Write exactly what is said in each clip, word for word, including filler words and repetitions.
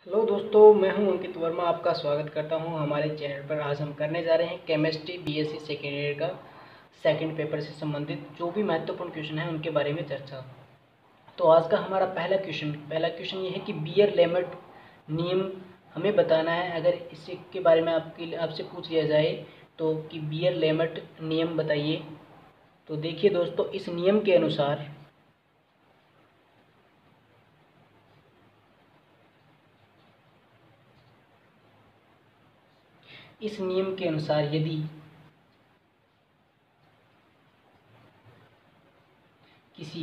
Hello दोस्तों, मैं हूं अंकित वर्मा। आपका स्वागत करता हूं हमारे चैनल पर। आज हम करने जा रहे हैं केमिस्ट्री बीएससी सेकेंड ईयर का सेकंड पेपर से संबंधित जो भी महत्वपूर्ण क्वेश्चन है उनके बारे में चर्चा। तो आज का हमारा पहला क्वेश्चन पहला क्वेश्चन ये है कि बियर लेमर्ट नियम हमें बताना है। अगर इसी के बारे में आपके आपसे पूछ लिया जाए तो कि बियर लेमर्ट नियम बताइए। तो देखिए दोस्तों, इस नियम के अनुसार इस नियम के अनुसार यदि किसी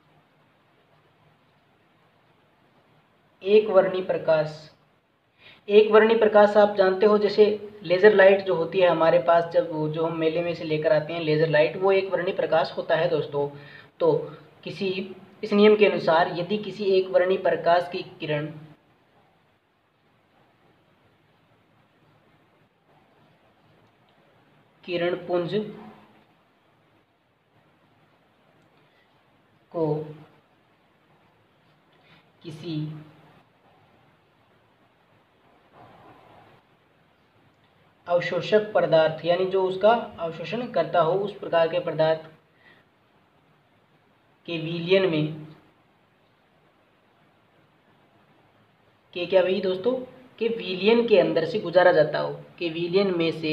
एक वर्णी प्रकाश एक वर्णी प्रकाश आप जानते हो, जैसे लेज़र लाइट जो होती है हमारे पास, जब वो जो हम मेले में से लेकर आते हैं लेज़र लाइट, वो एक वर्णी प्रकाश होता है दोस्तों। तो किसी इस नियम के अनुसार यदि किसी एक वर्णी प्रकाश की किरण किरण पुंज को किसी अवशोषक पदार्थ, यानी जो उसका अवशोषण करता हो, उस प्रकार के पदार्थ के विलयन में के क्या भाई दोस्तों के विलयन के अंदर से गुजारा जाता हो, के विलयन में से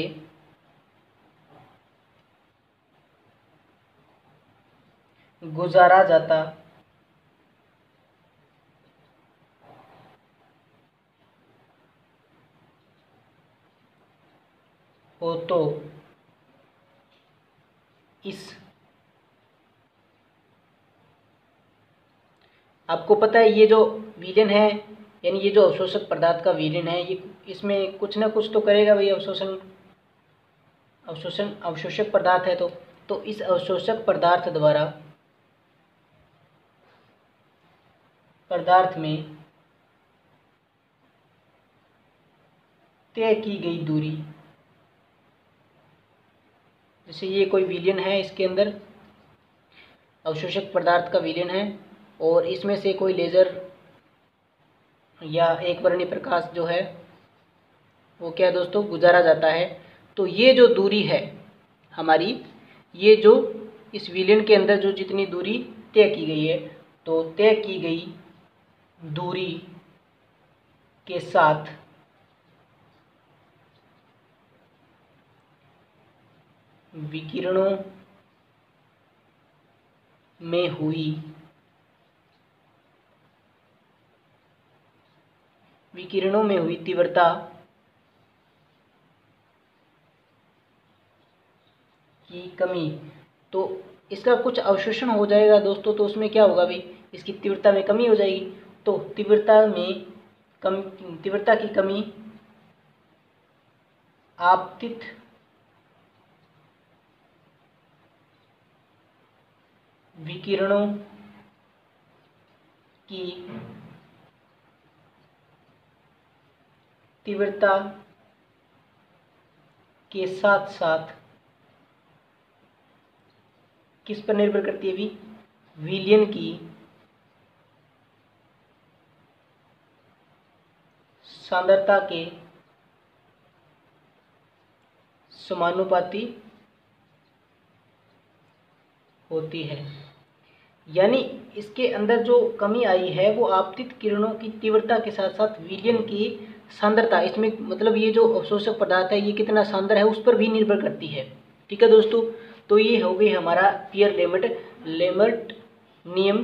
गुजारा जाता हो तो इस आपको पता है ये जो विलयन है, यानी ये जो अवशोषक पदार्थ का विलयन है, ये इसमें कुछ ना कुछ तो करेगा भाई। अवशोषण अवशोषण अवशोषक पदार्थ है तो तो इस अवशोषक पदार्थ द्वारा पदार्थ में तय की गई दूरी, जैसे ये कोई विलयन है, इसके अंदर अवशोषक पदार्थ का विलयन है और इसमें से कोई लेज़र या एक वर्णी प्रकाश जो है वो क्या दोस्तों गुजारा जाता है। तो ये जो दूरी है हमारी, ये जो इस विलयन के अंदर जो जितनी दूरी तय की गई है, तो तय की गई दूरी के साथ विकिरणों में हुई विकिरणों में हुई तीव्रता की कमी। तो इसका कुछ अवशोषण हो जाएगा दोस्तों, तो उसमें क्या होगा भाई, इसकी तीव्रता में कमी हो जाएगी। तो तीव्रता में कम तीव्रता की कमी आपतित विकिरणों की तीव्रता के साथ साथ किस पर निर्भर करती है भी, विलयन की सांद्रता के समानुपाती होती है। यानी इसके अंदर जो कमी आई है वो आपतित किरणों की तीव्रता के साथ साथ विलयन की सांद्रता, इसमें मतलब ये जो अवशोषक पदार्थ है ये कितना सांद्र है उस पर भी निर्भर करती है। ठीक है दोस्तों, तो ये हो गई हमारा बियर लेमर्ट लेमर्ट नियम।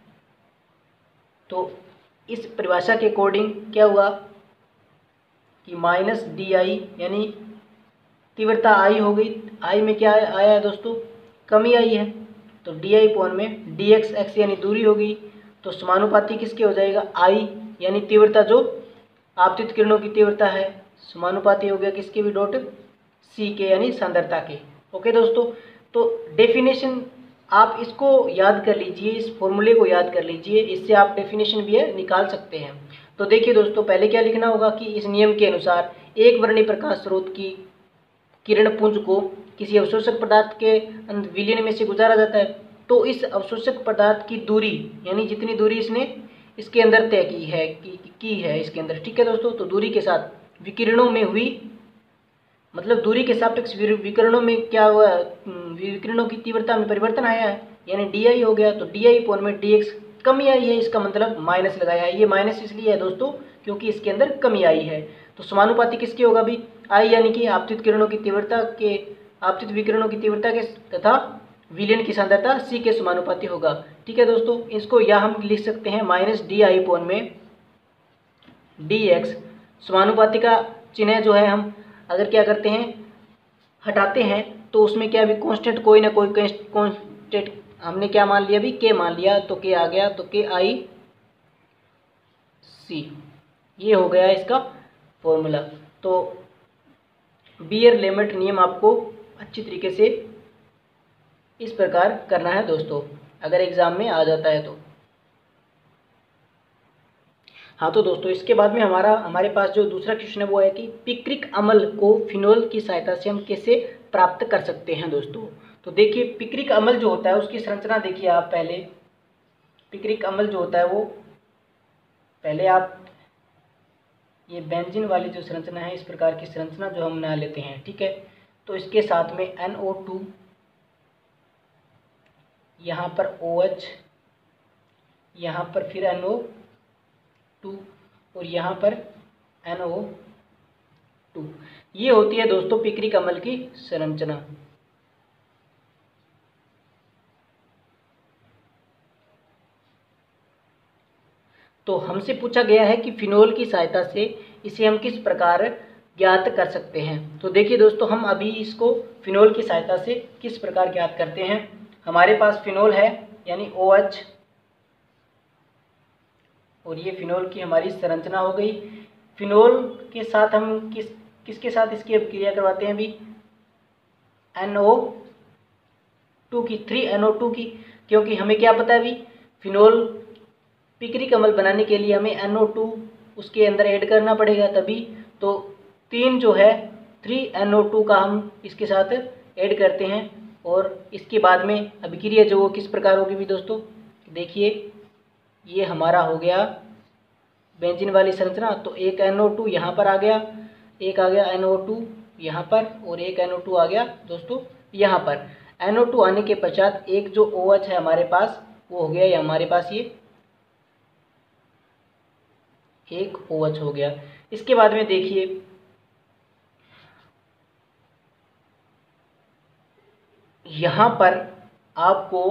तो इस परिभाषा के अकॉर्डिंग क्या हुआ कि माइनस डी आई, यानी तीव्रता आई हो गई, आई में क्या आया है दोस्तों, कमी आई है। तो डी आई पॉन में डी एक्स एक्स यानी दूरी होगी, तो समानुपाती किसके हो जाएगा, आई यानी तीव्रता जो आपतित किरणों की तीव्रता है, समानुपाती हो गया किसके भी, डॉट सी के यानी सांद्रता के। ओके दोस्तों, तो डेफिनेशन आप इसको याद कर लीजिए, इस फॉर्मूले को याद कर लीजिए, इससे आप डेफिनेशन भी है निकाल सकते हैं। तो देखिए दोस्तों, पहले क्या लिखना होगा कि इस नियम के अनुसार एक वर्णी प्रकाश स्रोत की किरण पुंज को किसी अवशोषक पदार्थ के विलयन में से गुजारा जाता है। तो इस अवशोषक पदार्थ की दूरी, यानी जितनी दूरी इसने इसके अंदर तय की है की, की है इसके अंदर, ठीक है दोस्तों। तो दूरी के साथ विकिरणों में हुई, मतलब दूरी के सापेक्ष विकिरणों में क्या हुआ, विकिरणों की तीव्रता में परिवर्तन आया है, यानी डी आई हो गया। तो डी आई अपॉन में डी एक्स कमी आई है, इसका मतलब माइनस लगाया है। ये माइनस इसलिए है दोस्तों क्योंकि इसके अंदर कमी आई है। तो समानुपाती किसके होगा भी, आई यानी कि आपतित किरणों की तीव्रता के, आपतित विकिरणों की तीव्रता के तथा विलयन की सांद्रता सी के समानुपाती होगा, ठीक है दोस्तों। इसको या हम लिख सकते हैं माइनस डी आई अपॉन में डी एक्स। समानुपाती का चिन्ह जो है हम अगर क्या करते हैं हटाते हैं तो उसमें क्या भी कांस्टेंट कोई ना कोई कांस्टेंट हमने क्या मान लिया भी, के मान लिया, तो के आ गया, तो के आई सी, ये हो गया इसका फॉर्मूला। तो बियर लेमर्ट नियम आपको अच्छी तरीके से इस प्रकार करना है दोस्तों, अगर एग्जाम में आ जाता है तो। हाँ तो दोस्तों इसके बाद में हमारा हमारे पास जो दूसरा क्वेश्चन है वो है कि पिक्रिक अम्ल को फिनोल की सहायता से हम कैसे प्राप्त कर सकते हैं दोस्तों। तो देखिए पिक्रिक अम्ल जो होता है उसकी संरचना देखिए आप पहले। पिक्रिक अम्ल जो होता है वो पहले आप ये बेंजीन वाली जो संरचना है, इस प्रकार की संरचना जो हम बना लेते हैं, ठीक है। तो इसके साथ में एन ओ टू, यहाँ पर ओ एच, यहाँ पर फिर एन ओ टू और यहाँ पर एन ओ टू, ये होती है दोस्तों पिक्रिक अम्ल की संरचना। तो हमसे पूछा गया है कि फिनोल की सहायता से इसे हम किस प्रकार ज्ञात कर सकते हैं। तो देखिए दोस्तों हम अभी इसको फिनोल की सहायता से किस प्रकार ज्ञात करते हैं। हमारे पास फिनोल है यानी ओ एच, और ये फिनोल की हमारी संरचना हो गई। फिनोल के साथ हम किस किसके साथ इसकी अभिक्रिया करवाते हैं भी, एन ओ टू की, थ्री एन ओ टू की, क्योंकि हमें क्या पता है भी फिनोल पिक्रिक अम्ल बनाने के लिए हमें एन ओ टू उसके अंदर ऐड करना पड़ेगा तभी। तो तीन जो है थ्री एन ओ टू का हम इसके साथ ऐड करते हैं, और इसके बाद में अभिक्रिया जो वो किस प्रकार होगी भी दोस्तों, देखिए ये हमारा हो गया बेंजीन वाली संरचना। तो एक एन ओ टू यहाँ पर आ गया, एक आ गया एन ओ टू यहाँ पर, और एक एन ओ टू आ गया दोस्तों यहाँ पर। एन ओ टू आने के पश्चात एक जो ओ एच है हमारे पास वो हो गया, ये हमारे पास ये एक ओ एच हो गया। इसके बाद में देखिए यहाँ पर आपको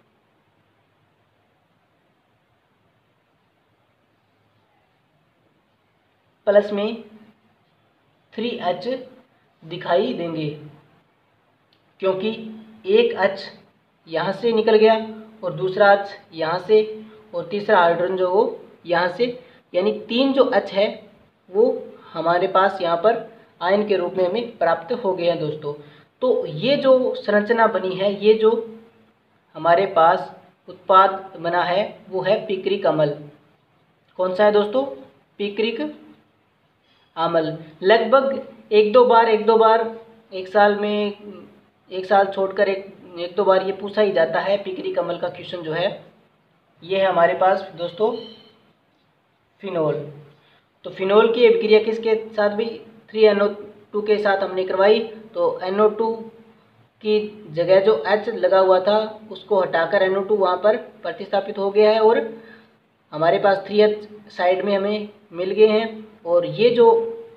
प्लस में थ्री एच दिखाई देंगे, क्योंकि एक एच यहाँ से निकल गया और दूसरा एच यहाँ से और तीसरा हाइड्रोजन जो वो यहाँ से, यानी तीन जो एच है वो हमारे पास यहाँ पर आयन के रूप में हमें प्राप्त हो गए हैं दोस्तों। तो ये जो संरचना बनी है, ये जो हमारे पास उत्पाद बना है वो है पिक्रिक अम्ल। कौन सा है दोस्तों, पिक्रिक अम्ल। लगभग एक दो बार एक दो बार एक साल में, एक साल छोड़कर एक एक दो बार ये पूछा ही जाता है पिक्रिक अम्ल का क्वेश्चन जो है। ये है हमारे पास दोस्तों फिनोल। तो फिनोल की अभिक्रिया किसके साथ भी, थ्री एन ओ टू के साथ हमने करवाई। तो एन ओ टू की जगह जो H लगा हुआ था उसको हटाकर एन ओ टू वहाँ पर प्रतिस्थापित हो गया है, और हमारे पास थ्री एच साइड में हमें मिल गए हैं, और ये जो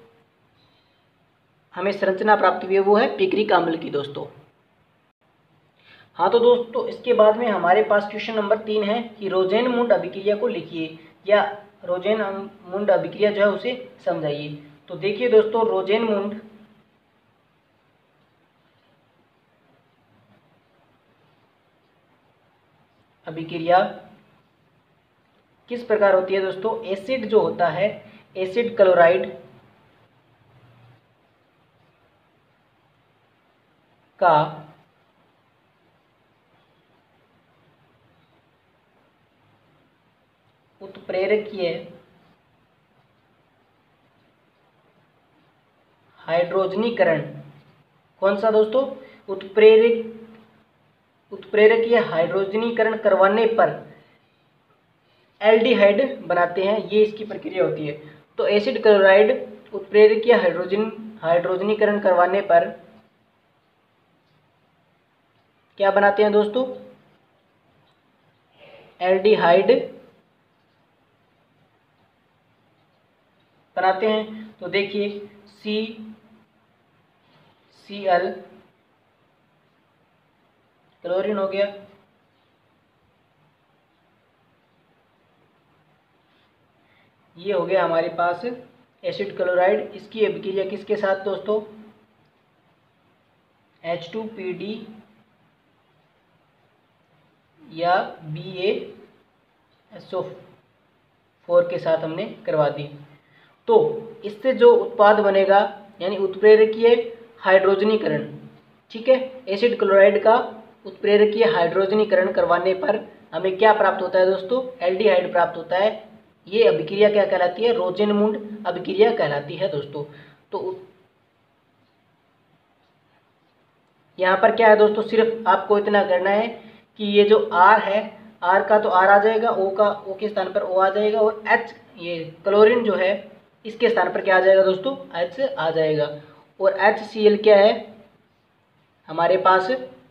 हमें संरचना प्राप्त हुई है वो है पिक्रिक अम्ल की दोस्तों। हाँ तो दोस्तों इसके बाद में हमारे पास क्वेश्चन नंबर तीन है कि रोजेन-मुंड अभिक्रिया को लिखिए, या रोजेन-मुंड अभिक्रिया जो है उसे समझाइए। तो देखिए दोस्तों रोजेन-मुंड अभिक्रिया किस प्रकार होती है दोस्तों। एसिड जो होता है, एसिड क्लोराइड का उत्प्रेरकीय हाइड्रोजनीकरण, कौन सा दोस्तों, उत्प्रेरक उत्प्रेरकीय हाइड्रोजनीकरण करवाने पर एल्डिहाइड बनाते हैं, ये इसकी प्रक्रिया होती है। तो एसिड क्लोराइड उत्प्रेरकीय हाइड्रोजन हाइड्रोजनीकरण करवाने पर क्या बनाते हैं दोस्तों, एल्डिहाइड बनाते हैं। तो देखिए सी सी एल क्लोरीन हो गया, ये हो गया हमारे पास एसिड क्लोराइड। इसकी अभिक्रिया किसके साथ दोस्तों, एच टू पी डी या B A S O four के साथ हमने करवा दी। तो इससे जो उत्पाद बनेगा यानी उत्प्रेरकीय हाइड्रोजनीकरण, ठीक है, एसिड क्लोराइड का उत्प्रेरकीय हाइड्रोजनीकरण करवाने पर हमें क्या प्राप्त होता है दोस्तों, एल्डिहाइड प्राप्त होता है। ये अभिक्रिया क्या कहलाती है, रोजेनमुंड अभिक्रिया कहलाती है दोस्तों। तो यहाँ पर क्या है दोस्तों, सिर्फ आपको इतना करना है कि ये जो R है, R का तो R आ जाएगा, O का O के स्थान पर O आ जाएगा, और H ये क्लोरीन जो है इसके स्थान पर क्या आ जाएगा दोस्तों, H आ जाएगा। और HCl क्या है हमारे पास,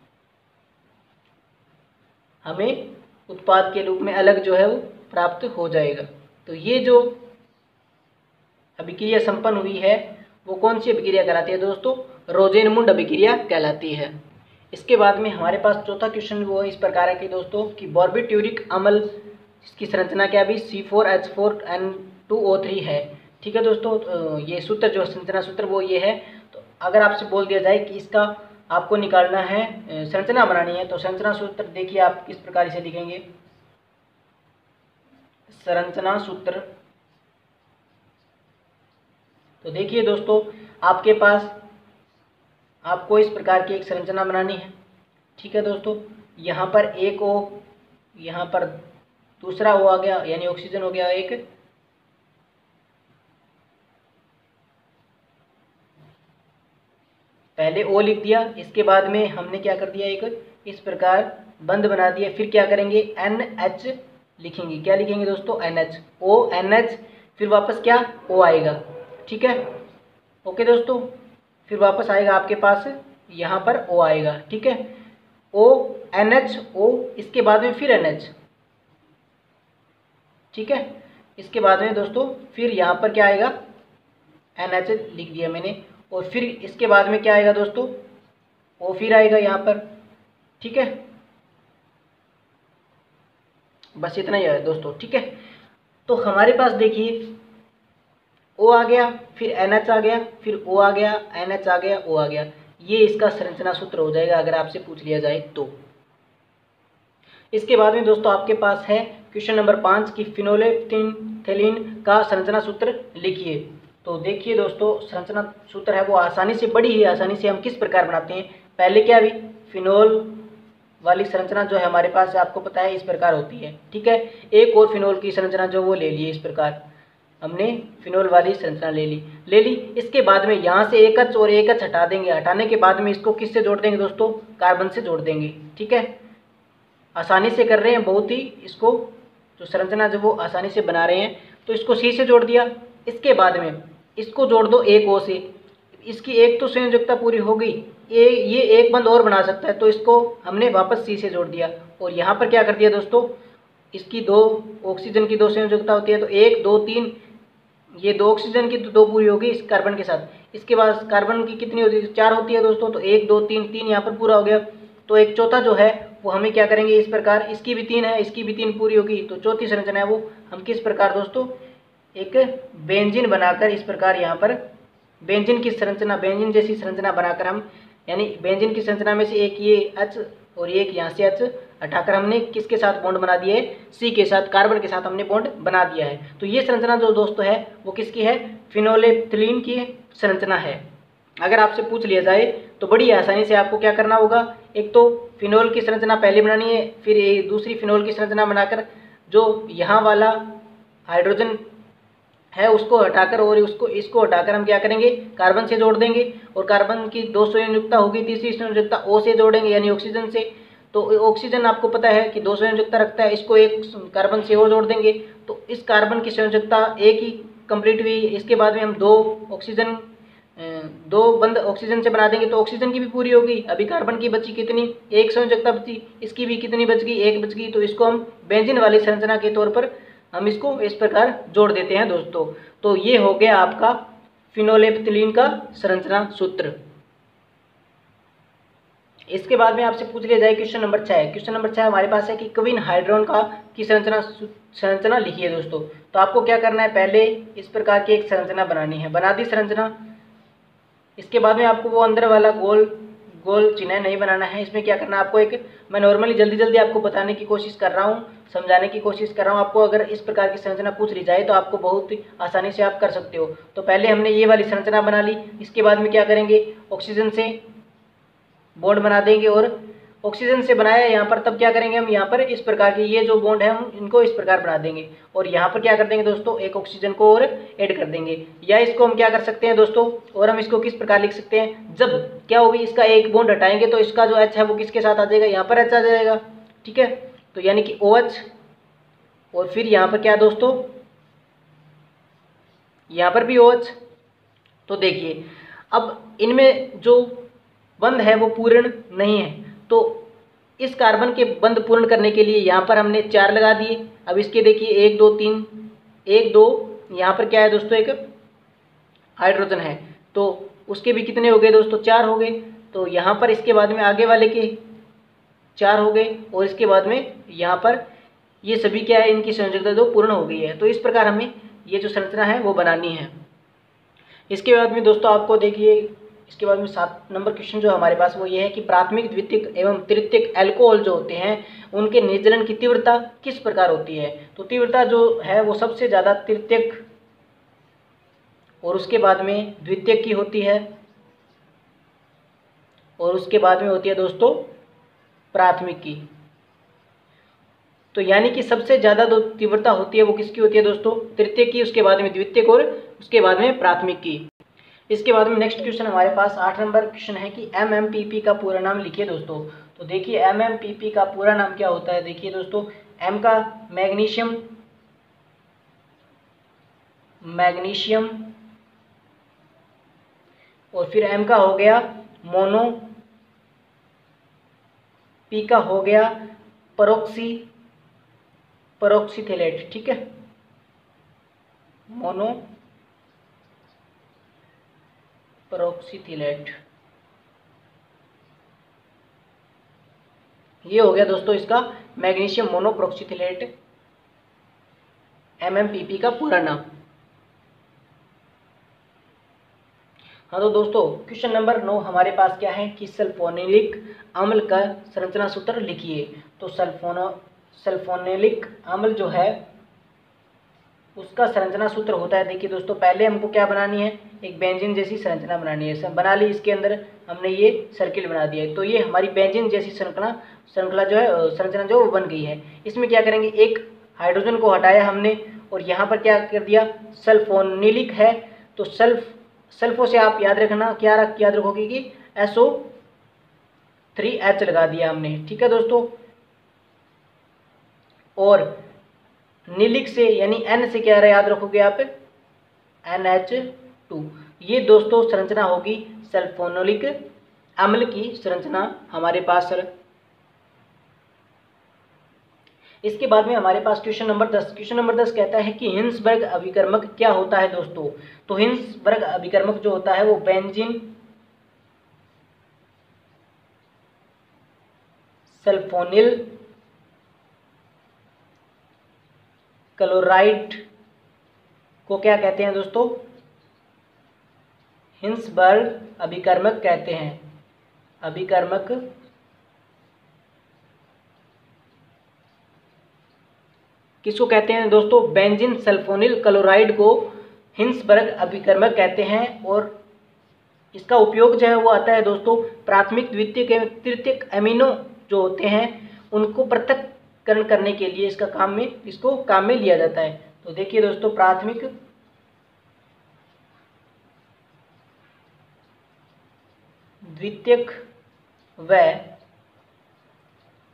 हमें उत्पाद के रूप में अलग जो है वो प्राप्त हो जाएगा। तो ये जो अभिक्रिया संपन्न हुई है वो कौन सी अभिक्रिया कहलाती है दोस्तों, रोजेनमुंड अभिक्रिया कहलाती है। इसके बाद में हमारे पास चौथा क्वेश्चन वो इस प्रकार है कि दोस्तों कि बार्बिट्यूरिक अम्ल इसकी संरचना क्या भी C four H four N two O three है, ठीक है दोस्तों। ये सूत्र जो संरचना सूत्र वो ये है। तो अगर आपसे बोल दिया जाए कि इसका आपको निकालना है, संरचना बनानी है, तो संरचना सूत्र देखिए आप किस प्रकार से लिखेंगे, संरचना सूत्र। तो देखिए दोस्तों आपके पास आपको इस प्रकार की एक संरचना बनानी है, ठीक है दोस्तों। यहाँ पर एक ओ, यहाँ पर दूसरा ओ आ गया यानी ऑक्सीजन हो गया एक, पहले ओ लिख दिया, इसके बाद में हमने क्या कर दिया, एक इस प्रकार बंद बना दिया। फिर क्या करेंगे, एन एच लिखेंगे, क्या लिखेंगे दोस्तों, N H, O N H, फिर वापस क्या ओ आएगा, ठीक है, ओके दोस्तों। फिर वापस आएगा आपके पास यहाँ पर ओ आएगा, ठीक है, ओ एन एच ओ, इसके बाद में फिर एन एच, ठीक है। इसके बाद में दोस्तों फिर यहाँ पर क्या आएगा, एन एच लिख दिया मैंने, और फिर इसके बाद में क्या आएगा दोस्तों, ओ फिर आएगा यहाँ पर, ठीक है। बस इतना ही है दोस्तों, ठीक है। तो हमारे पास देखिए ओ आ गया, फिर एन एच आ गया, फिर ओ आ गया, एन एच आ गया, ओ आ गया, ये इसका संरचना सूत्र हो जाएगा अगर आपसे पूछ लिया जाए तो। इसके बाद में दोस्तों आपके पास है क्वेश्चन नंबर पाँच की फिनोलेफ्थेलिन का संरचना सूत्र लिखिए। तो देखिए दोस्तों संरचना सूत्र है वो आसानी से, बड़ी ही आसानी से हम किस प्रकार बनाते हैं। पहले क्या भी फिनोल वाली संरचना जो है हमारे पास आपको पता है इस प्रकार होती है, ठीक है। एक और फिनोल की संरचना जो वो ले लिए, इस प्रकार हमने फिनोल वाली संरचना ले ली ले ली इसके बाद में यहाँ से एक एच और एक एच हटा देंगे। हटाने के बाद में इसको किससे जोड़ देंगे दोस्तों, कार्बन से जोड़ देंगे, ठीक है। आसानी से कर रहे हैं बहुत ही, इसको जो संरचना जो वो आसानी से बना रहे हैं। तो इसको सी से जोड़ दिया, इसके बाद में इसको जोड़ दो एक ओ से, इसकी एक तो संयोजकता पूरी हो गई, ये ये एक बंद और बना सकता है, तो इसको हमने वापस सी से जोड़ दिया। और यहाँ पर क्या कर दिया दोस्तों, इसकी दो ऑक्सीजन की दो संयोजकता होती है, तो एक दो तीन, ये दो ऑक्सीजन की तो दो पूरी होगी इस कार्बन के साथ। इसके बाद कार्बन की कितनी होती है, चार होती है दोस्तों, तो एक दो तीन, तीन यहाँ पर पूरा हो गया। तो एक चौथा जो है वो हमें क्या करेंगे, इस प्रकार इसकी भी तीन है, इसकी भी तीन पूरी होगी, तो चौथी संरचना है वो हम किस प्रकार दोस्तों, एक बेंजीन बनाकर इस प्रकार यहाँ पर बेंजीन की संरचना, बेंजीन जैसी संरचना बनाकर हम, यानी बेंजीन की संरचना में से एक ये एच और एक यहाँ से एच हटाकर हमने किसके साथ बॉन्ड बना दिया है, सी के साथ, कार्बन के साथ हमने बॉन्ड बना दिया है। तो ये संरचना जो दोस्तों है वो किसकी है, फिनोलेफ्थेलिन की संरचना है। अगर आपसे पूछ लिया जाए तो बड़ी आसानी से आपको क्या करना होगा, एक तो फिनोल की संरचना पहले बनानी है, फिर ये दूसरी फिनोल की संरचना बनाकर जो यहाँ वाला हाइड्रोजन है उसको हटाकर और उसको इसको हटाकर हम क्या करेंगे, कार्बन से जोड़ देंगे, और कार्बन की दो संयोजकता होगी, तीसरी संयोजकता ओ से जोड़ेंगे यानी ऑक्सीजन से। तो ऑक्सीजन आपको पता है कि दो संयोजकता रखता है, इसको एक कार्बन से और जोड़ देंगे तो इस कार्बन की संयोजकता एक ही कंप्लीट हुई। इसके बाद में हम दो ऑक्सीजन दो बंद ऑक्सीजन से बना देंगे तो ऑक्सीजन की भी पूरी हो गई। अभी कार्बन की बची कितनी, एक संयोजकता बची, इसकी भी कितनी बच गई, एक बच गई। तो इसको हम बेंजीन वाली संरचना के तौर पर हम इसको इस प्रकार जोड़ देते हैं दोस्तों। तो ये हो गया आपका फिनोलेफ्थिलीन का संरचना सूत्र। इसके बाद में आपसे पूछ लिया जाए क्वेश्चन नंबर छः। क्वेश्चन नंबर छः हमारे पास है कि क्वीन हाइड्रोन का की संरचना संरचना लिखिए दोस्तों। तो आपको क्या करना है, पहले इस प्रकार की एक संरचना बनानी है, बना दी संरचना। इसके बाद में आपको वो अंदर वाला गोल गोल चिन्ह नहीं बनाना है। इसमें क्या करना है आपको, एक मैं नॉर्मली जल्दी जल्दी आपको बताने की कोशिश कर रहा हूँ, समझाने की कोशिश कर रहा हूँ। आपको अगर इस प्रकार की संरचना पूछ ली जाए तो आपको बहुत आसानी से आप कर सकते हो। तो पहले हमने ये वाली संरचना बना ली। इसके बाद में क्या करेंगे, ऑक्सीजन से बॉन्ड बना देंगे और ऑक्सीजन से बनाया यहाँ पर, तब क्या करेंगे हम यहाँ पर इस प्रकार के ये जो बॉन्ड है हम इनको इस प्रकार बना देंगे और यहाँ पर क्या कर देंगे दोस्तों, एक ऑक्सीजन को और ऐड कर देंगे। या इसको हम क्या कर सकते हैं दोस्तों, और हम इसको किस प्रकार लिख सकते हैं, जब क्या होगी इसका एक बॉन्ड हटाएंगे तो इसका जो एच है वो किसके साथ आ जाएगा, यहाँ पर एच आ जाएगा। ठीक है, तो यानी कि ओ एच और फिर यहाँ पर क्या दोस्तों, यहाँ पर भी ओ एच। तो देखिए अब इनमें जो बंध है वो पूर्ण नहीं है, तो इस कार्बन के बंध पूर्ण करने के लिए यहाँ पर हमने चार लगा दिए। अब इसके देखिए एक दो तीन, एक दो यहाँ पर क्या है दोस्तों, एक हाइड्रोजन है, तो उसके भी कितने हो गए दोस्तों, चार हो गए। तो यहाँ पर इसके बाद में आगे वाले के चार हो गए और इसके बाद में यहाँ पर ये सभी क्या है, इनकी संयोजकता जो पूर्ण हो गई है। तो इस प्रकार हमें ये जो संरचना है वो बनानी है। इसके बाद में दोस्तों आपको देखिए, इसके बाद में सात नंबर क्वेश्चन जो हमारे पास वो ये है कि प्राथमिक द्वितीयक एवं तृतीयक अल्कोहल जो होते हैं उनके निर्जलन की तीव्रता किस प्रकार होती है। तो तीव्रता जो है वो सबसे ज़्यादा तृतीयक और उसके बाद में द्वितीयक की होती है और उसके बाद में होती है दोस्तों प्राथमिक की। तो यानी कि सबसे ज़्यादा जो तीव्रता होती है वो किसकी होती है दोस्तों, तृतीयक की, उसके बाद में द्वितीयक और उसके बाद में प्राथमिक की। इसके बाद में नेक्स्ट क्वेश्चन हमारे पास आठ नंबर क्वेश्चन है कि एम एम पी पी का पूरा नाम लिखिए दोस्तों। तो देखिए एम एम पी पी का पूरा नाम क्या होता है, देखिए दोस्तों, एम का मैग्नीशियम मैग्नीशियम और फिर एम का हो गया मोनो, पी का हो गया परोक्सी परोक्सीथेलेट। ठीक है, मोनो परोक्सीथेलेट, ये हो गया दोस्तों इसका magnesium monoperoxyphthalate M M P P का पूरा नाम। हाँ तो दोस्तों क्वेश्चन नंबर नौ हमारे पास क्या है कि सल्फोनिलिक अम्ल का संरचना सूत्र लिखिए। तो सल्फोनो सल्फोनिलिक अम्ल जो है उसका संरचना सूत्र होता है, देखिए दोस्तों, पहले हमको क्या बनानी है, एक बेंजीन जैसी संरचना बनानी है। सब बना ली, इसके अंदर हमने ये सर्किल बना दिया है। तो ये हमारी बेंजीन जैसी श्रृंखला श्रृंखला जो है संरचना जो वो बन गई है। इसमें क्या करेंगे, एक हाइड्रोजन को हटाया हमने और यहाँ पर क्या कर दिया, सल्फोनिलिक है तो सल्फ सल्फो से आप याद रखना, क्या रख याद रखोगे कि एस ओ थ्री एच लगा दिया हमने। ठीक है दोस्तों, और नीलिक से यानी एन से क्या याद रखोगे आप, एन एच टू। ये दोस्तों संरचना होगी सल्फोनिलिक अम्ल की संरचना हमारे पास सर। इसके बाद में हमारे पास क्वेश्चन नंबर दस। क्वेश्चन नंबर दस कहता है कि हिंसबर्ग अभिकर्मक क्या होता है दोस्तों। तो हिंसबर्ग अभिकर्मक जो होता है वो बेंजीन सल्फोनिल क्लोराइड को क्या कहते हैं दोस्तों, हिंसबर्ग अभिकर्मक कहते हैं। अभिकर्मक किसको कहते हैं दोस्तों, बेंजीन सल्फोनिल क्लोराइड को हिंसबर्ग अभिकर्मक कहते हैं। और इसका उपयोग जो है वो आता है दोस्तों प्राथमिक द्वितीयक एवं तृतीयक अमीनो जो होते हैं उनको पृथक्करण करने के लिए इसका काम में इसको काम में लिया जाता है। तो देखिए दोस्तों, प्राथमिक द्वितीयक व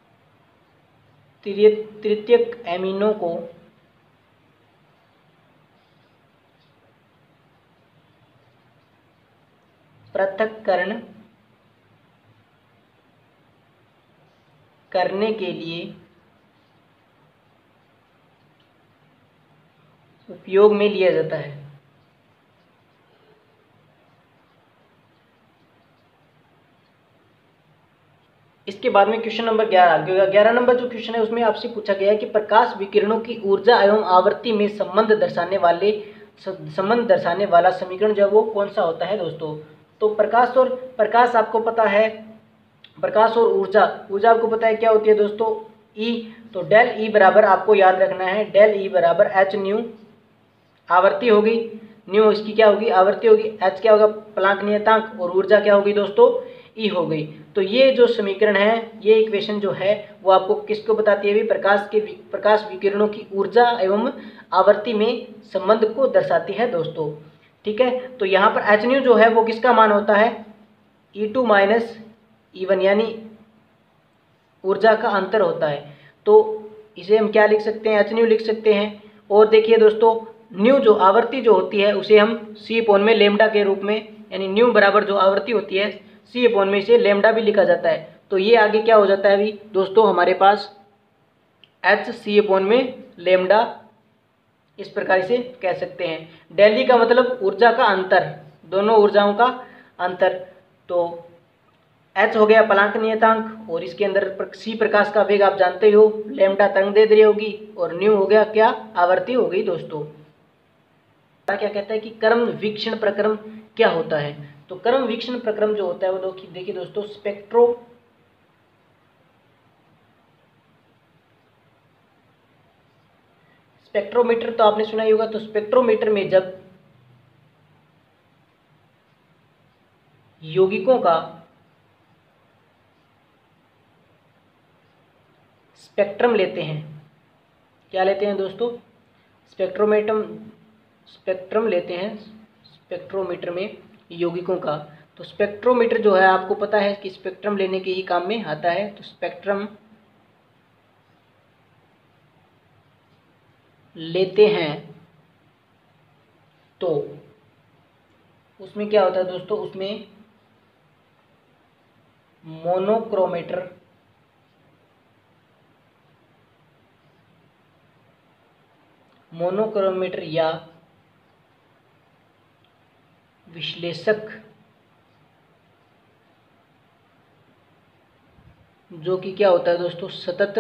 तृतीयक एमिनो को पृथक्करण करने के लिए उपयोग में लिया जाता है। इसके बाद में क्वेश्चन नंबर ग्यारह आगे होगा। ग्यारह नंबर जो क्वेश्चन है उसमें आपसे पूछा गया है कि प्रकाश विकिरणों की ऊर्जा एवं आवृत्ति में संबंध दर्शाने वाले संबंध दर्शाने वाला समीकरण जो है वो कौन सा होता है दोस्तों। तो प्रकाश और प्रकाश आपको पता है, प्रकाश और ऊर्जा, ऊर्जा आपको पता है क्या होती है दोस्तों, ई। तो डेल ई बराबर आपको याद रखना है, डेल ई बराबर एच न्यू आवृत्ति होगी, न्यू इसकी क्या होगी आवृत्ति होगी, एच क्या होगा प्लांक नियतांक, और ऊर्जा क्या होगी दोस्तों ई हो गई। तो ये जो समीकरण है, ये इक्वेशन जो है वो आपको किसको बताती है भी, प्रकाश के प्रकाश विकिरणों की ऊर्जा एवं आवृत्ति में संबंध को दर्शाती है दोस्तों। ठीक है, तो यहाँ पर एच न्यू जो है वो किसका मान होता है, E two minus E one, यानी ऊर्जा का अंतर होता है। तो इसे हम क्या लिख सकते हैं, एच न्यू लिख सकते हैं। और देखिए दोस्तों, न्यू जो आवृत्ति जो होती है उसे हम सी अपॉन में लेमडा के रूप में, यानी न्यू बराबर जो आवृत्ति होती है सी अपॉन में इसे लेमडा भी लिखा जाता है। तो ये आगे क्या हो जाता है अभी दोस्तों, हमारे पास एच सी अपॉन में लेमडा, इस प्रकार से कह सकते हैं। डेली का मतलब ऊर्जा का अंतर, दोनों ऊर्जाओं का अंतर। तो एच हो गया प्लांक नियतांक, और इसके अंदर सी प्रकाश का वेग आप जानते हो, लेमडा तरंग दैर्ध्य होगी, और न्यू हो गया क्या आवृत्ति हो गई दोस्तों। क्या कहता है कि क्रम वीक्षण प्रक्रम क्या होता है। तो क्रम वीक्षण प्रक्रम जो होता है वो देखिए दोस्तों, स्पेक्ट्रो स्पेक्ट्रोमीटर तो आपने सुना ही होगा। तो स्पेक्ट्रोमीटर में जब यौगिकों का स्पेक्ट्रम लेते हैं, क्या लेते हैं दोस्तों, स्पेक्ट्रोमीटर स्पेक्ट्रम लेते हैं स्पेक्ट्रोमीटर में यौगिकों का। तो स्पेक्ट्रोमीटर जो है आपको पता है कि स्पेक्ट्रम लेने के ही काम में आता है। तो स्पेक्ट्रम लेते हैं तो उसमें क्या होता है दोस्तों, उसमें मोनोक्रोमेटर मोनोक्रोमेटर या विश्लेषक, जो कि क्या होता है दोस्तों सतत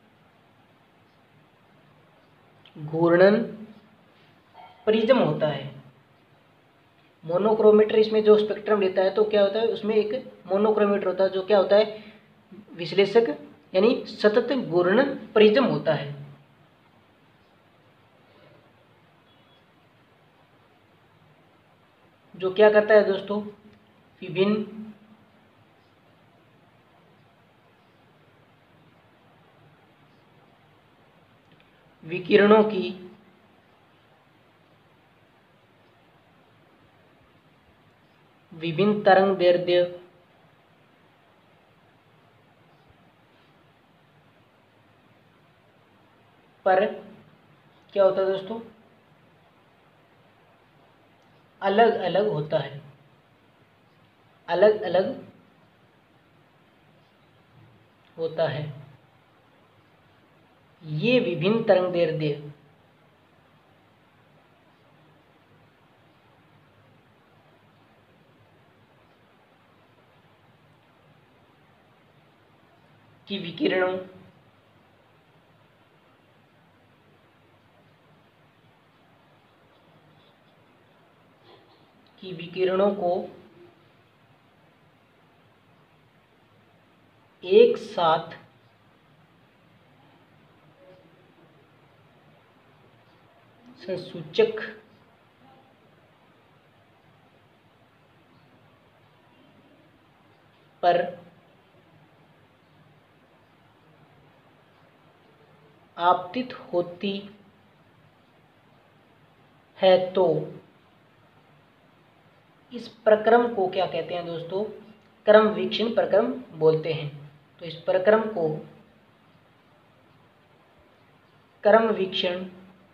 घूर्णन प्रिज्म होता है। मोनोक्रोमेटर इसमें जो स्पेक्ट्रम लेता है तो क्या होता है, उसमें एक मोनोक्रोमेटर होता है जो क्या होता है विश्लेषक, यानी सतत घूर्णन प्रिज्म होता है। जो क्या करता है दोस्तों, विभिन्न विकिरणों की विभिन्न तरंग दैर्ध्य पर क्या होता है दोस्तों, अलग अलग होता है, अलग अलग होता है। ये विभिन्न तरंग दैर्ध्य की विकिरणों की विकिरणों को एक साथ संसूचक पर आपतित होती है तो इस प्रक्रम को क्या कहते हैं दोस्तों, क्रम वीक्षण प्रक्रम बोलते हैं। तो इस प्रक्रम को क्रम वीक्षण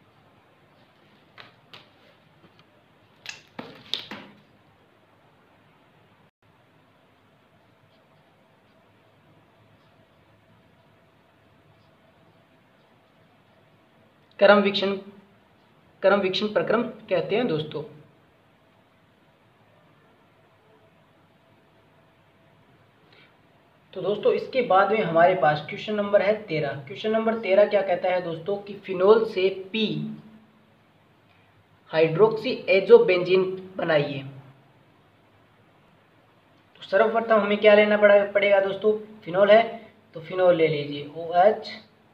क्रम वीक्षण क्रम वीक्षण प्रक्रम कहते हैं दोस्तों। तो दोस्तों इसके बाद में हमारे पास क्वेश्चन नंबर है तेरह। क्वेश्चन नंबर तेरह क्या कहता है दोस्तों कि फिनोल से पी हाइड्रोक्सी एजोबेंजीन बनाइए। तो सर्वप्रथम हमें क्या लेना पड़ा पड़ेगा दोस्तों, फिनोल है तो फिनोल ले लीजिए, ओ एच,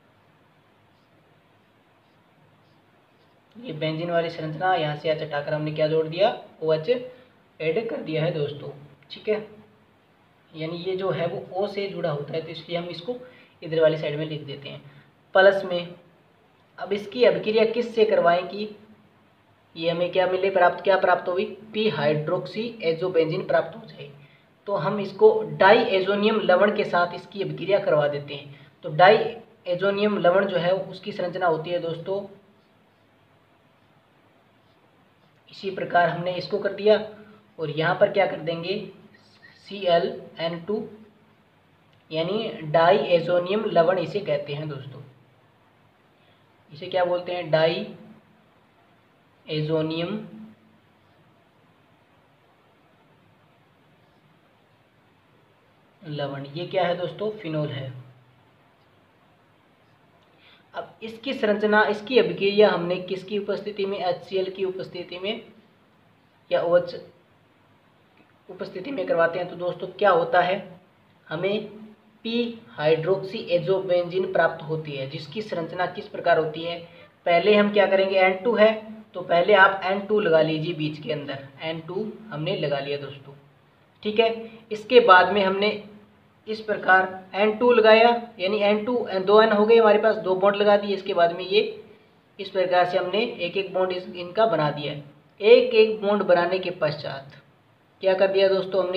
ये बेंजीन वाली संरचना, यहाँ से एच हटाकर हमने क्या जोड़ दिया, ओ एच ऐड कर दिया है दोस्तों, ठीक है। यानी ये जो है वो ओ से जुड़ा होता है, तो इसलिए हम इसको इधर वाली साइड में लिख देते हैं प्लस में। अब इसकी अभिक्रिया किस से करवाएं कि ये हमें क्या मिले, प्राप्त क्या प्राप्त होगी, पी हाइड्रोक्सी एजोबेंजीन प्राप्त हो जाए। तो हम इसको डाई एजोनियम लवण के साथ इसकी अभिक्रिया करवा देते हैं। तो डाई एजोनियम लवण जो है उसकी संरचना होती है दोस्तों, इसी प्रकार हमने इसको कर दिया। और यहाँ पर क्या कर देंगे, सी एल एन टू, यानी डाई एजोनियम लवण इसे कहते हैं दोस्तों। इसे क्या बोलते हैं, डाई एजोनियम लवण। ये क्या है दोस्तों, फिनोल है। अब इसकी संरचना, इसकी अभिक्रिया हमने किसकी उपस्थिति में, एच सी एल की उपस्थिति में या OH उपस्थिति में करवाते हैं। तो दोस्तों क्या होता है, हमें पी हाइड्रोक्सी एजोबेंजीन प्राप्त होती है, जिसकी संरचना किस प्रकार होती है। पहले हम क्या करेंगे, एन टू है तो पहले आप एन टू लगा लीजिए बीच के अंदर, एन टू हमने लगा लिया दोस्तों, ठीक है। इसके बाद में हमने इस प्रकार एन टू लगाया, यानी एन टू दो एन हो गए हमारे पास, दो बॉन्ड लगा दिए। इसके बाद में ये इस प्रकार से हमने एक एक बॉन्ड इस इनका बना दिया। एक एक बॉन्ड बनाने के पश्चात क्या कर दिया दोस्तों, हमने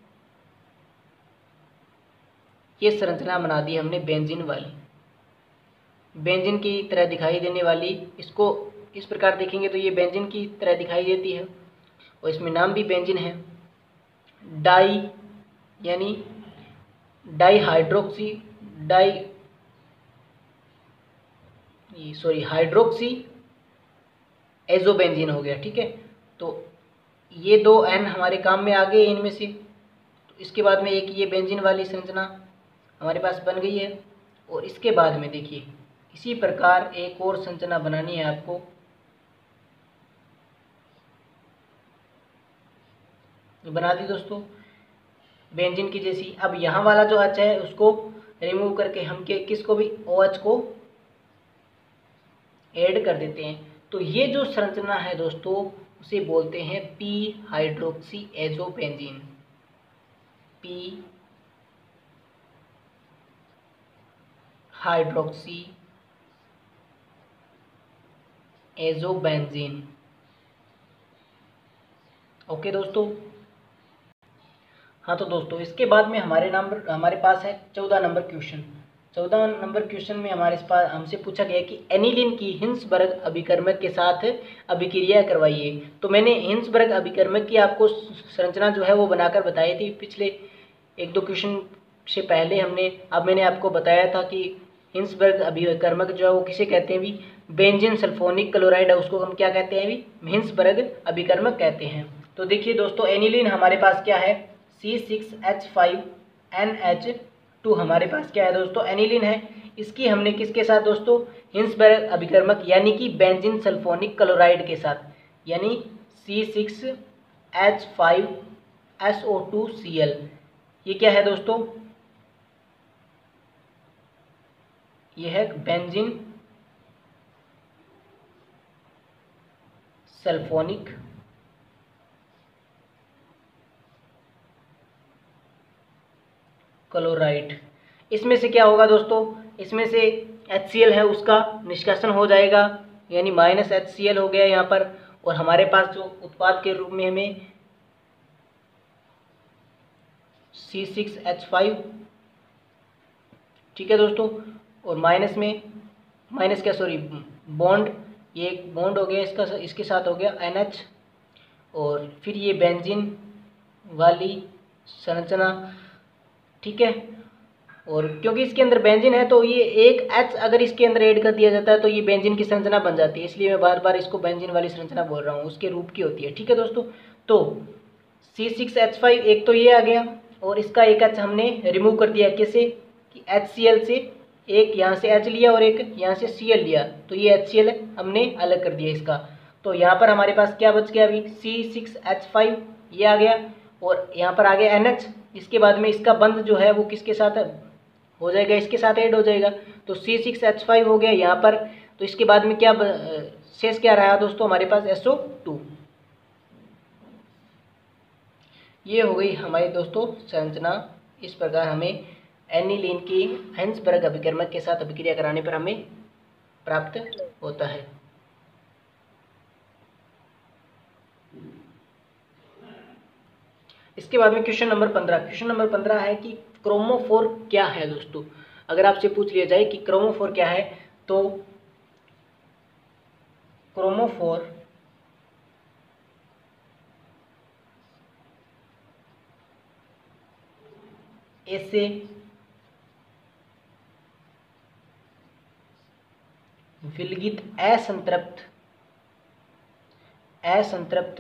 ये संरचना बना दी हमने बेंजीन वाली, बेंजीन की तरह दिखाई देने वाली। इसको इस प्रकार देखेंगे तो ये बेंजीन की तरह दिखाई देती है, और इसमें नाम भी बेंजीन है। डाई यानी di hydroxy di sorry hydroxy azobenzene हो गया, ठीक है। तो ये दो एन हमारे काम में आ गए इनमें से। तो इसके बाद में एक ये बेंजीन वाली संरचना हमारे पास बन गई है। और इसके बाद में देखिए इसी प्रकार एक और संरचना बनानी है आपको। बना दी दोस्तों बेंजीन की जैसी। अब यहाँ वाला जो एच है उसको रिमूव करके हम के किसको भी OH को ऐड कर देते हैं। तो ये जो संरचना है दोस्तों उसे बोलते हैं p hydroxy azobenzene, p hydroxy azobenzene. Okay दोस्तों, हाँ तो दोस्तों इसके बाद में हमारे नंबर हमारे पास है चौदह नंबर क्वेश्चन। चौदह नंबर क्वेश्चन में हमारे पास हमसे पूछा गया कि एनिलीन की हिंसबर्ग अभिकर्मक के साथ अभिक्रिया करवाइए। तो मैंने हिंसबर्ग अभिकर्मक की आपको संरचना जो है वो बनाकर बताई थी पिछले एक दो क्वेश्चन से पहले हमने। अब मैंने आपको बताया था कि हिंसबर्ग अभिकर्मक जो है वो किसे कहते हैं भी, बेंजीन सल्फोनिक क्लोराइड है उसको हम क्या कहते हैं भी, हिंसबर्ग अभिकर्मक कहते हैं। तो देखिए दोस्तों एनिलीन हमारे पास क्या है, C six H five N H two हमारे पास क्या है दोस्तों, एनिलीन है। इसकी हमने किसके साथ दोस्तों, हिंसबर्ग अभिकर्मक यानी कि बेंजीन सल्फोनिक क्लोराइड के साथ, यानी C six H five S O two C L. ये क्या है दोस्तों, ये है बेंजीन सल्फोनिक क्लोराइड। इसमें से क्या होगा दोस्तों, इसमें से एच सी एल है उसका निष्कासन हो जाएगा, यानी माइनस एच सी एल हो गया यहाँ पर। और हमारे पास जो उत्पाद के रूप में हमें सी सिक्स एच फाइव, ठीक है दोस्तों, और माइनस में माइनस क्या सॉरी बॉन्ड, ये एक बॉन्ड हो गया इसका, इसके साथ हो गया एन एच, और फिर ये बेंजीन वाली संरचना, ठीक है। और क्योंकि इसके अंदर बेंजीन है तो ये एक एच अगर इसके अंदर ऐड कर दिया जाता है तो ये बेंजीन की संरचना बन जाती है, इसलिए मैं बार बार इसको बेंजीन वाली संरचना बोल रहा हूँ, उसके रूप की होती है, ठीक है दोस्तों। तो सी सिक्स एच फाइव एक तो ये आ गया, और इसका एक एच हमने रिमूव कर दिया, कैसे कि एच सी एल से एक यहाँ से एच लिया और एक यहाँ से सी एल लिया, तो ये एच सी एल हमने अलग कर दिया इसका। तो यहाँ पर हमारे पास क्या बच गया अभी, सी सिक्स एच फाइव ये आ गया, और यहाँ पर आ गया एन एच। इसके बाद में इसका बंध जो है वो किसके साथ हो जाएगा, इसके साथ ऐड हो जाएगा, तो सी सिक्स एच फाइव हो गया यहाँ पर। तो इसके बाद में क्या शेष क्या रहा दोस्तों हमारे पास, एस ओ टू। ये हो गई हमारी दोस्तों संरचना। इस प्रकार हमें एनिलीन की हेंसबर्ग अभिकर्मक के साथ अभिक्रिया कराने पर हमें प्राप्त होता है। इसके बाद में क्वेश्चन नंबर पंद्रह क्वेश्चन नंबर पंद्रह है कि क्रोमोफोर क्या है दोस्तों। अगर आपसे पूछ लिया जाए कि क्रोमोफोर क्या है, तो क्रोमोफोर ऐसे विलगित असंतृप्त असंतृप्त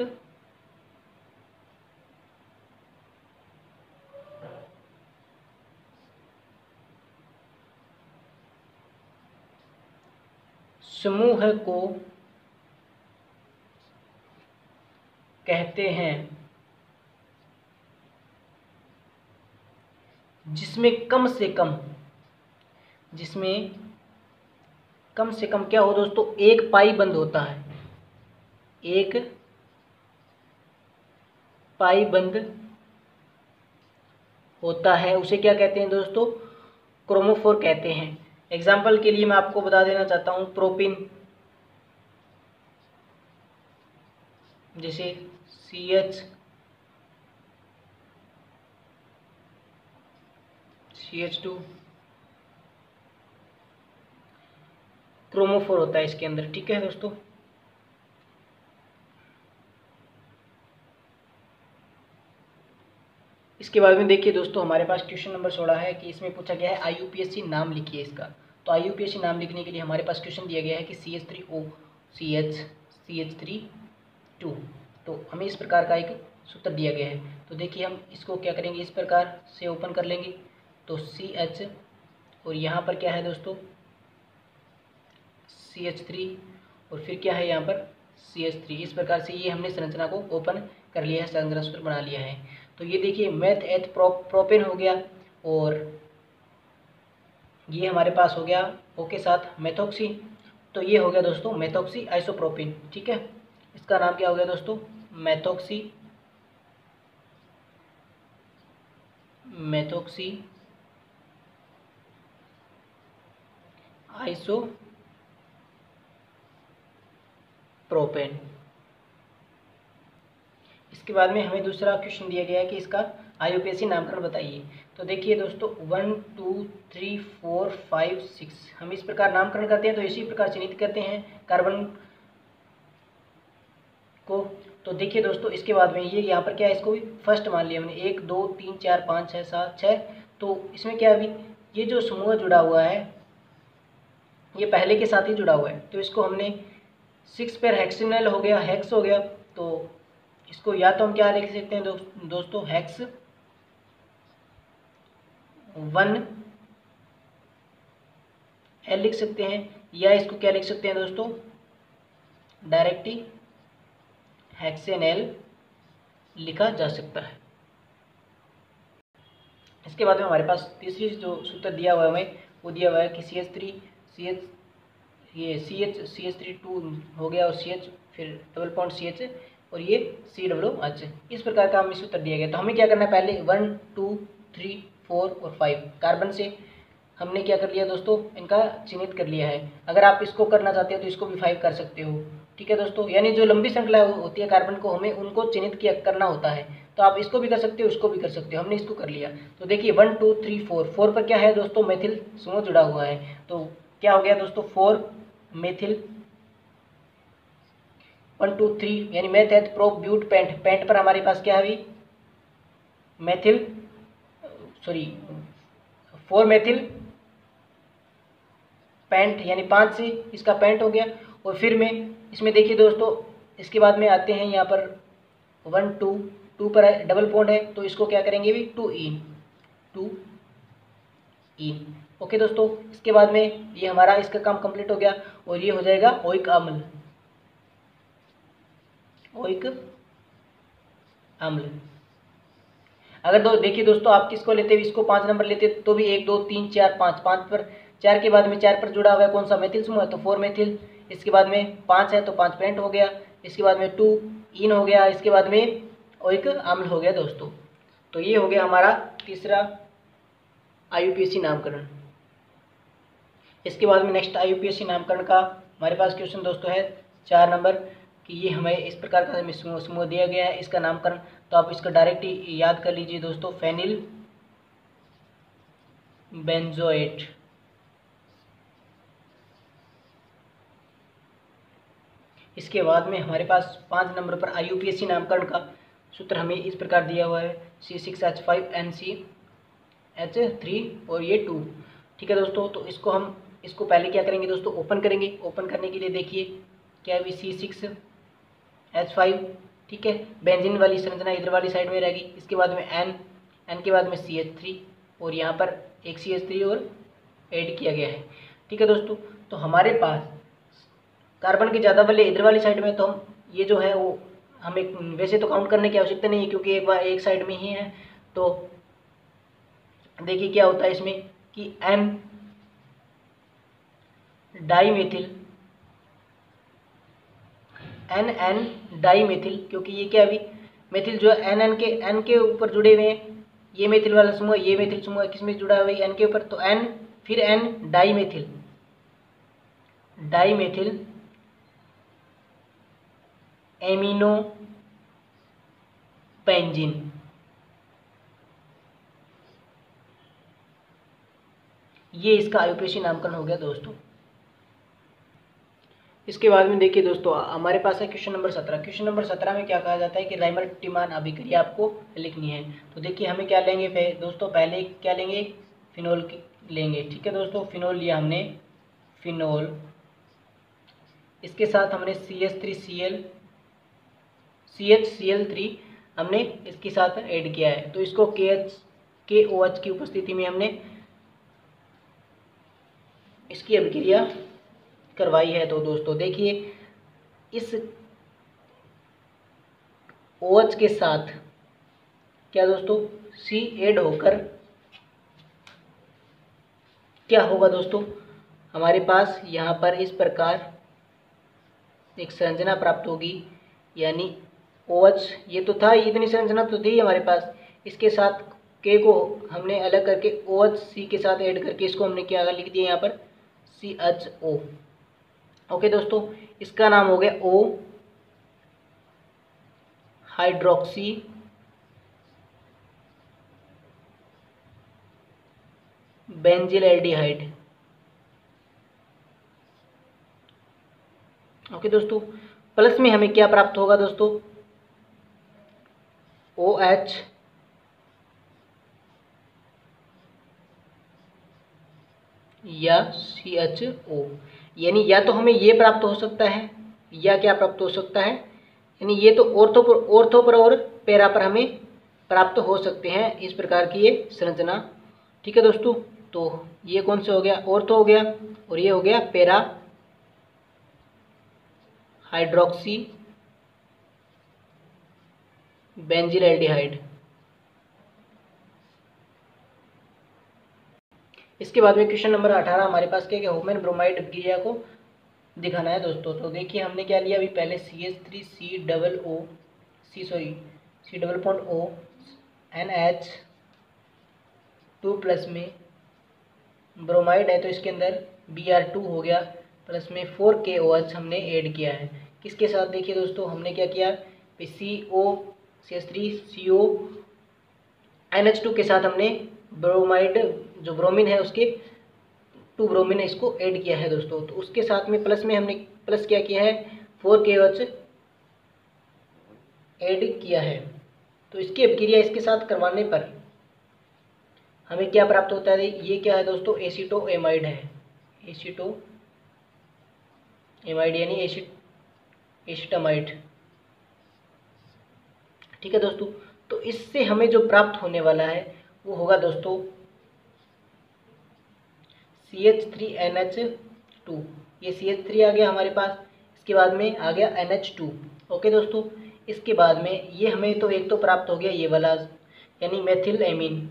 समूह को कहते हैं जिसमें कम से कम जिसमें कम से कम क्या हो दोस्तों, एक पाई बंद होता है, एक पाई बंद होता है, उसे क्या कहते हैं दोस्तों, क्रोमोफोर कहते हैं। एग्जाम्पल के लिए मैं आपको बता देना चाहता हूँ, प्रोपिन जैसे C H C H two chromophore होता है इसके अंदर, ठीक है दोस्तों। इसके बाद में देखिए दोस्तों हमारे पास क्वेश्चन नंबर सोलह है कि इसमें पूछा गया है I U P S C नाम लिखिए इसका। तो I U P S C नाम लिखने के लिए हमारे पास क्वेश्चन दिया गया है कि C H three O C H C H three two, तो हमें इस प्रकार का एक सूत्र दिया गया है। तो देखिए हम इसको क्या करेंगे, इस प्रकार से ओपन कर लेंगे, तो सी एच और यहाँ पर क्या है दोस्तों सी एच थ्री और फिर क्या है यहाँ पर सी एच थ्री। इस प्रकार से ये हमने संरचना को ओपन कर लिया है, संरचना सूत्र बना लिया है। तो ये देखिए मेथ एथ प्रो प्रोपेन हो गया, और ये हमारे पास हो गया ओ के साथ मेथोक्सी, तो ये हो गया दोस्तों मेथोक्सी आइसोप्रोपिन, ठीक है। इसका नाम क्या हो गया दोस्तों, मेथोक्सी मेथोक्सी आइसो प्रोपेन। इसके बाद में हमें दूसरा क्वेश्चन दिया गया है कि इसका I U P S C नामकरण बताइए। तो देखिए दोस्तों one two three four five six हम इस प्रकार नामकरण करते हैं, तो इसी प्रकार चिन्हित करते हैं कार्बन को। तो देखिए दोस्तों इसके बाद में ये यहाँ पर क्या है, इसको भी फर्स्ट मान लिया हमने, एक दो तीन चार पाँच छः सात छः। तो इसमें क्या अभी ये जो समूह जुड़ा हुआ है ये पहले के साथ ही जुड़ा हुआ है, तो इसको हमने सिक्स पर हेक्सिनल हो गया, हेक्स हो गया। तो इसको या तो हम क्या लिख सकते हैं दो, दोस्तों हेक्स वन एल लिख सकते हैं, या इसको क्या लिख सकते हैं दोस्तों डायरेक्ट ही हेक्सेन एल लिखा जा सकता है। इसके बाद में हमारे पास तीसरी जो सूत्र दिया हुआ है हमें वो दिया हुआ है कि C H three C H ये C H C H three two हो गया, और सी एच फिर डबल पॉइंट सी एच और ये सी डब्ल्यू एच, इस प्रकार का हमें सूत्र दिया गया। तो हमें क्या करना है, पहले वन टू थ्री फोर और फाइव कार्बन से हमने क्या कर लिया दोस्तों, इनका चिन्हित कर लिया है। अगर आप इसको करना चाहते हो तो इसको भी फाइव कर सकते हो, ठीक है दोस्तों। यानी जो लंबी श्रृंखला होती है कार्बन को हमें उनको चिन्हित किया करना होता है, तो आप इसको भी कर सकते हो इसको भी कर सकते हो, हमने इसको कर लिया। तो देखिए one two three four four पर क्या है दोस्तों, मेथिल समूह जुड़ा हुआ है, तो क्या हो गया दोस्तों, four methyl one two three यानी meth eth prop but pent, pent पर हमारे पास क्या है अभी, methyl sorry four methyl pent यानी पाँच से इसका पेंट हो गया। और फिर में इसमें देखिए दोस्तों, इसके बाद में आते हैं यहाँ पर वन टू, टू पर है डबल बॉन्ड है तो इसको क्या करेंगे भी, two in two in. Okay दोस्तों, इसके बाद में ये हमारा इसका काम कंप्लीट हो गया और ये हो जाएगा ओइक अम्ल, ओइक अम्ल। अगर दो देखिए दोस्तों, आप किसको लेते हैं, इसको पाँच नंबर लेते तो भी एक दो तीन चार पाँच, पाँच पर चार के बाद में चार पर जुड़ा हुआ है कौन सा, मेथिल समूह है तो फोर मेथिल। इसके बाद में पाँच है तो पाँच पेंट हो गया। इसके बाद में टू इन हो गया। इसके बाद में ओइक अम्ल हो गया दोस्तों। तो ये हो गया हमारा तीसरा आई यू पी ए सी नामकरण। इसके बाद में next I U P A C नामकरण का हमारे पास क्वेश्चन दोस्तों है चार नंबर कि ये हमें इस प्रकार का हमें समूह समूह दिया गया है, इसका नामकरण तो आप इसका डायरेक्ट ही याद कर लीजिए दोस्तों, फेनिल बेंजोएट। इसके बाद में हमारे पास पाँच नंबर पर आई यू पी ए सी नामकरण का सूत्र हमें इस प्रकार दिया हुआ है, C six H five N C H three और ये टू। ठीक है दोस्तों, तो इसको हम इसको पहले क्या करेंगे दोस्तों, ओपन करेंगे। ओपन करने के लिए देखिए क्या है, सी सिक्स एच फाइव, ठीक है, बेंजीन वाली संरचना इधर वाली साइड में रहेगी। इसके बाद में एन, एन के बाद में सी एच थ्री और यहाँ पर एक सी एच थ्री और ऐड किया गया है। ठीक है दोस्तों, तो हमारे पास कार्बन के ज़्यादा वाले इधर वाली साइड में, तो हम ये जो है वो हमें वैसे तो काउंट करने की आवश्यकता नहीं है क्योंकि एक बार एक साइड में ही है। तो देखिए क्या होता है इसमें कि N di methyl, N N di methyl, क्योंकि ये क्या अभी मेथिल जो है एन एन के एन के ऊपर जुड़े हुए हैं, ये मेथिल वाला समूह, ये मेथिल समूह किसमें जुड़ा हुआ है, एन के ऊपर, तो एन फिर N di methyl, di methyl amino benzene. ये इसका I U P A C नामकरण हो गया दोस्तों। इसके बाद में देखिए दोस्तों, हमारे पास है क्वेश्चन नंबर सत्रह। क्वेश्चन नंबर सत्रह में क्या कहा जाता है कि राइमर-टिमान अभिक्रिया आपको लिखनी है। तो देखिए हमें क्या लेंगे दोस्तों, पहले क्या लेंगे, फिनोल लेंगे। ठीक है दोस्तों, फिनोल लिया हमने, फिनोल, इसके साथ हमने C H three C L C H C L three हमने इसके साथ ऐड किया है। तो इसको के एच के ओ एच की उपस्थिति में हमने इसकी अभिक्रिया करवाई है। तो दोस्तों देखिए इस OH के साथ क्या दोस्तों, C ऐड होकर क्या होगा दोस्तों, हमारे पास यहाँ पर इस प्रकार एक संरचना प्राप्त होगी, यानी OH ये तो था, इतनी संरचना तो थी हमारे पास, इसके साथ K को हमने अलग करके OH C के साथ ऐड करके इसको हमने क्या लिख दिया यहाँ पर सी एच ओ। ओके दोस्तों, इसका नाम हो गया O hydroxy benzyl aldehyde. Okay दोस्तों, प्लस में हमें क्या प्राप्त होगा दोस्तों, ओ एच या सी एच ओ, यानी या तो हमें ये प्राप्त हो सकता है या क्या प्राप्त हो सकता है, यानी ये तो ऑर्थो पर ऑर्थो पर और पैरा पर हमें प्राप्त हो सकते हैं इस प्रकार की ये संरचना। ठीक है दोस्तों, तो ये कौन सा हो गया, ऑर्थो हो गया, और ये हो गया पैरा हाइड्रोक्सी बेंजिल एल्डिहाइड। इसके बाद में क्वेश्चन नंबर अठारह हमारे पास क्या है, होमेन ब्रोमाइड अभिक्रिया को दिखाना है दोस्तों। तो देखिए हमने क्या लिया अभी, पहले C H three C double O C sorry C double point O N H two plus में ब्रोमाइड है तो इसके अंदर बी आर टू हो गया, प्लस में फोर के ओ एच हमने ऐड किया है। किसके साथ देखिए दोस्तों, हमने क्या किया, C O C H three C O N H two के साथ हमने ब्रोमाइड जो ब्रोमीन है उसके टू ब्रोमीन इसको ऐड किया है दोस्तों। तो उसके साथ में प्लस में हमने प्लस क्या किया है, फोर के ओ एच ऐड किया है। तो इसकी अभिक्रिया इसके साथ करवाने पर हमें क्या प्राप्त होता है, ये क्या है दोस्तों, एसीटो एमाइड है। एसीटो एमाइड यानी एसिड एसिटामाइड। ठीक है दोस्तों। तो इससे हमें जो प्राप्त होने वाला है वो होगा दोस्तों C H three N H two. ये सी एच थ्री आ गया हमारे पास, इसके बाद में आ गया एन एच टू। ओके दोस्तों। इसके बाद में ये हमें तो एक तो प्राप्त हो गया ये वाला यानी मेथिल एमीन,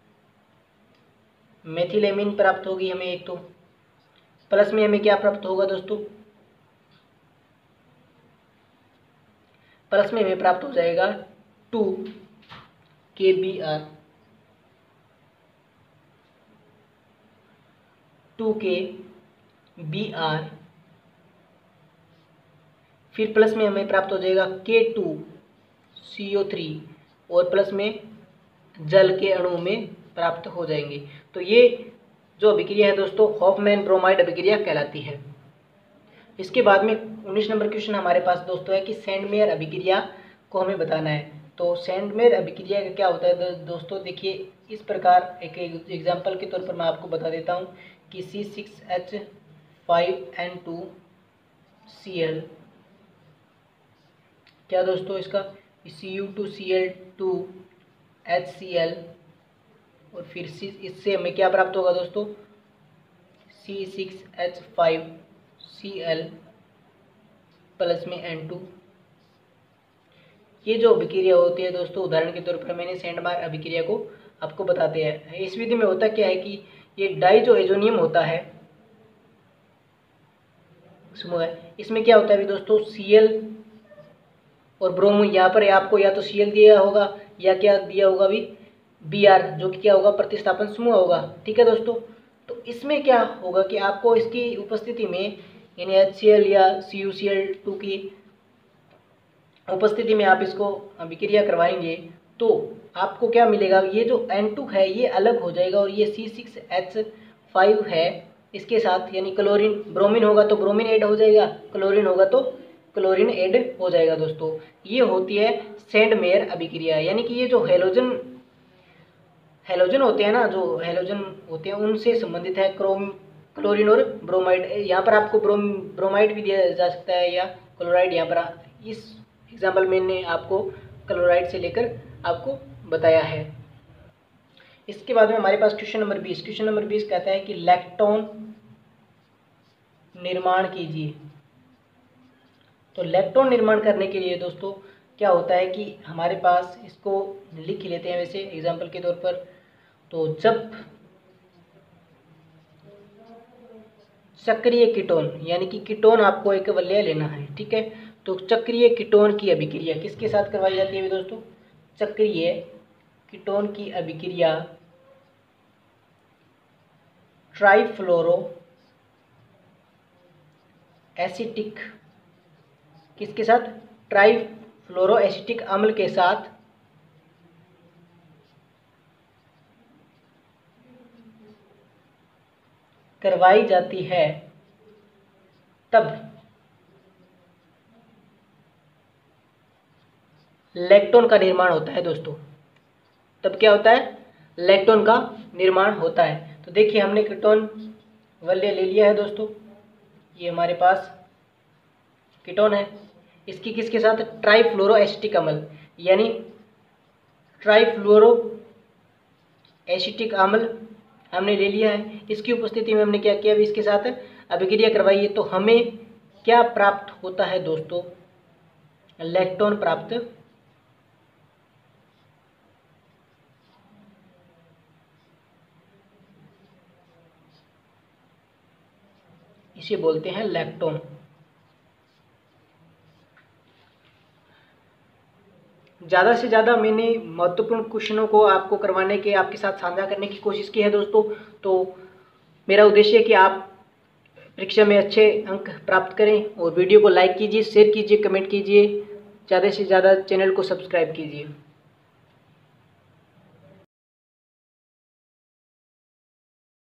मेथिल एमीन प्राप्त होगी हमें एक तो। प्लस में हमें क्या प्राप्त होगा दोस्तों, प्लस में हमें प्राप्त हो जाएगा two K B R, two K B R. फिर प्लस में हमें प्राप्त हो जाएगा K two C O three और प्लस में जल के अणु में प्राप्त हो जाएंगे। तो ये जो अभिक्रिया है दोस्तों हॉफमैन ब्रोमाइड अभिक्रिया कहलाती है। इसके बाद में उन्नीस नंबर क्वेश्चन हमारे पास दोस्तों है कि सैंडमेयर अभिक्रिया को हमें बताना है। तो सैंडमेयर अभिक्रिया का क्या होता है दोस्तों, देखिए इस प्रकार एक एग्जाम्पल के तौर पर मैं आपको बता देता हूँ कि C six H five N two C L, क्या दोस्तों इसका C U two C L two H C L, और फिर सी इससे हमें क्या प्राप्त होगा दोस्तों C six H five C L plus में एन टू। ये जो अभिक्रिया होती है दोस्तों उदाहरण के तौर पर मैंने सैंडमेयर अभिक्रिया को आपको बताते हैं। इस विधि में होता क्या है कि ये डाई जो एजोनियम होता है समूह है, इसमें क्या होता है भी दोस्तों सी एल और ब्रोमो, यहाँ पर आपको या तो सी एल दिया होगा या क्या दिया होगा भी बी आर, जो कि क्या होगा प्रतिस्थापन समूह होगा। ठीक है दोस्तों। तो इसमें क्या होगा कि आपको इसकी उपस्थिति में यानी एच सी एल या C U C L two की उपस्थिति में आप इसको अभिक्रिया करवाएंगे तो आपको क्या मिलेगा, ये जो एन टू है ये अलग हो जाएगा और ये सी सिक्स एच फाइव है इसके साथ यानी क्लोरीन, ब्रोमीन होगा तो ब्रोमीन ऐड हो जाएगा, क्लोरीन होगा तो क्लोरीन ऐड हो जाएगा दोस्तों। ये होती है सैंडमेयर अभिक्रिया, यानी कि ये जो हेलोजन हेलोजन होते हैं ना, जो हेलोजन होते हैं उनसे संबंधित है क्रोम क्लोरीन और ब्रोमाइड। यहाँ पर आपको ब्रोम ब्रोमाइड भी दिया जा सकता है या क्लोराइड। यहाँ पर इस एग्जाम्पल में मैंने आपको क्लोराइड से लेकर आपको बताया है। इसके बाद में हमारे पास क्वेश्चन नंबर बीस। क्वेश्चन नंबर बीस कहता है कि लैक्टोन निर्माण कीजिए। तो लैक्टोन निर्माण करने के लिए दोस्तों क्या होता है कि हमारे पास इसको लिख लेते हैं वैसे एग्जाम्पल के तौर पर। तो जब चक्रीय कीटोन यानी कि कीटोन आपको एक वलय लेना है, ठीक है। तो चक्रीय कीटोन की अभिक्रिया किसके साथ करवाई जाती है दोस्तों, चक्रीय कीटोन की अभिक्रिया ट्राइफ्लोरो एसिटिक किसके साथ, ट्राइफ्लोरो एसिटिक अम्ल के साथ करवाई जाती है। तब लैक्टोन का निर्माण होता है दोस्तों। तब क्या होता है, लैक्टोन का निर्माण होता है। तो देखिए हमने कीटोन वलय ले लिया है दोस्तों, ये हमारे पास कीटोन है, इसकी किसके साथ, ट्राइफ्लोरो एसिटिक अम्ल यानी ट्राइफ्लोरो एसिटिक अम्ल हमने ले लिया है। इसकी उपस्थिति में हमने क्या किया, अभी इसके साथ अभिक्रिया करवाई है। तो हमें क्या प्राप्त होता है दोस्तों, लैक्टोन प्राप्त इसे बोलते हैं लैक्टोन। ज़्यादा से ज़्यादा मैंने महत्वपूर्ण क्वेश्चनों को आपको करवाने के आपके साथ साझा करने की कोशिश की है दोस्तों। तो मेरा उद्देश्य है कि आप परीक्षा में अच्छे अंक प्राप्त करें और वीडियो को लाइक कीजिए, शेयर कीजिए, कमेंट कीजिए, ज़्यादा से ज़्यादा चैनल को सब्सक्राइब कीजिए।